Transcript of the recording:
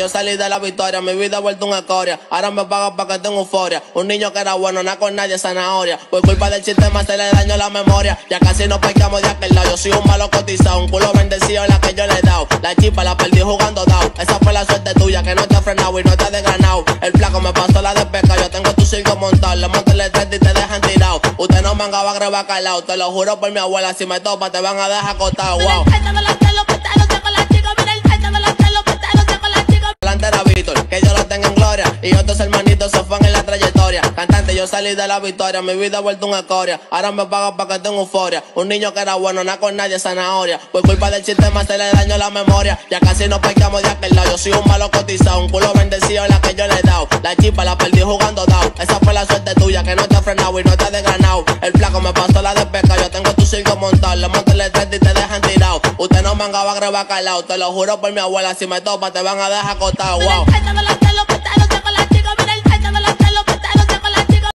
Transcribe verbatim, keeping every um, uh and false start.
yo salí de la victoria, mi vida ha vuelto una escoria. Ahora me pagan pa' que tenga euforia. Un niño que era bueno, nada con nadie, zanahoria. Por culpa del sistema se le dañó la memoria. Ya casi nos parqueamos de aquel lado. Yo soy un malo cotizado, un culo bendecido la que yo le he dado. La chispa la perdí jugando dao. Esa fue la suerte tuya que no te ha frenado y no te ha desgranado. El flaco me pasó la de pesca, yo tengo tu circo montado. Le monto el estrés y te dejan tirado. Usted no manga va a grabar calado. Te lo juro por mi abuela, si me topa te van a dejar acostado. Wow. Delante era Víctor, que yo lo tenga en gloria. Y otros hermanitos se fueron en la trayectoria. Cantante, yo salí de la victoria, mi vida ha vuelto una escoria. Ahora me pagan pa' que tenga euforia. Un niño que era bueno, nada con nadie, zanahoria. Por culpa del sistema se le dañó la memoria. Ya casi nos parqueamos de aquel lado. Yo soy un malo cotizado, un culo bendecido la que yo le he dado. La chispa la perdí jugando dao. Esa fue la suerte tuya que no te ha frenado y no te ha desgranado. El flaco me pasó la de pesca, yo tengo tu circo montado. Le monto el estrés y te dejan tirado. Usted no manga va a grabar calado. Te lo juro por mi abuela, si me topa te van a dejar acostado. Wow.